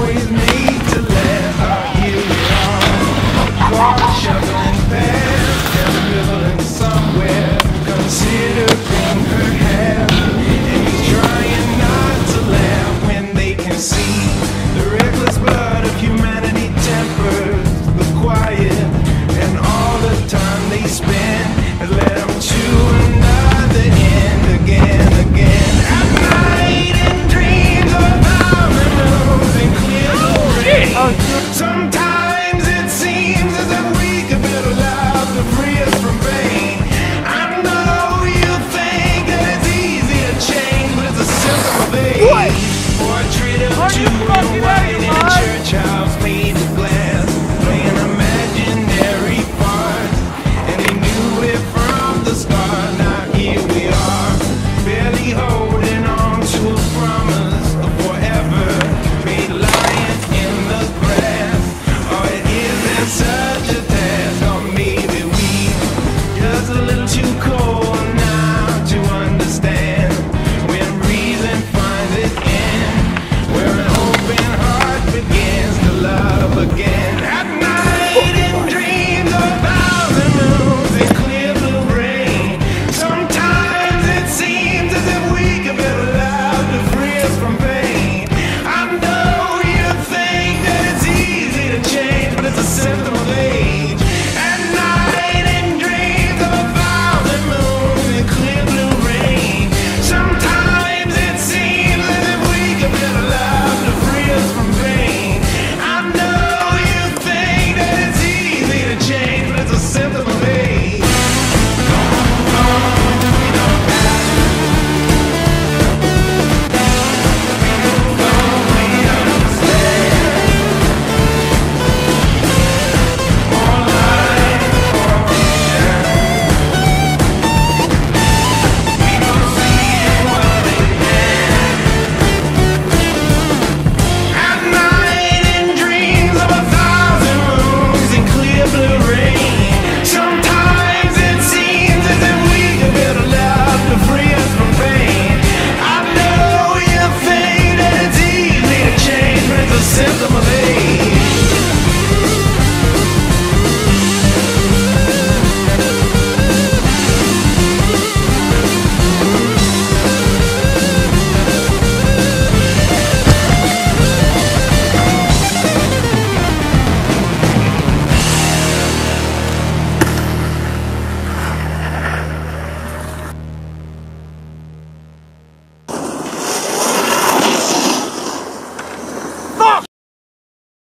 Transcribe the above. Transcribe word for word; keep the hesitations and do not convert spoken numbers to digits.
always made to last. Oh, here we are, far shuffling past, just dribbling somewhere, considering her half. And he's trying not to laugh when they can see the reckless blood of humanity tempers the quiet, and all the time they spend has led them to another end again, again. At night in dreams of thousand rooms and clear the rain. Sometimes it seems as if we could build a life to free us from pain. I know you think that it's easy to change, but it's a simple of age. Portrait of two and white in a church house made of glass, playing imaginary parts, and he knew it from the start. Now here we are, barely holding on to a promise of forever, made lying in the grass. Oh, it isn't such a task, or maybe we just a little too cold now to understand when reason finds its end, where an open heart begins to love again.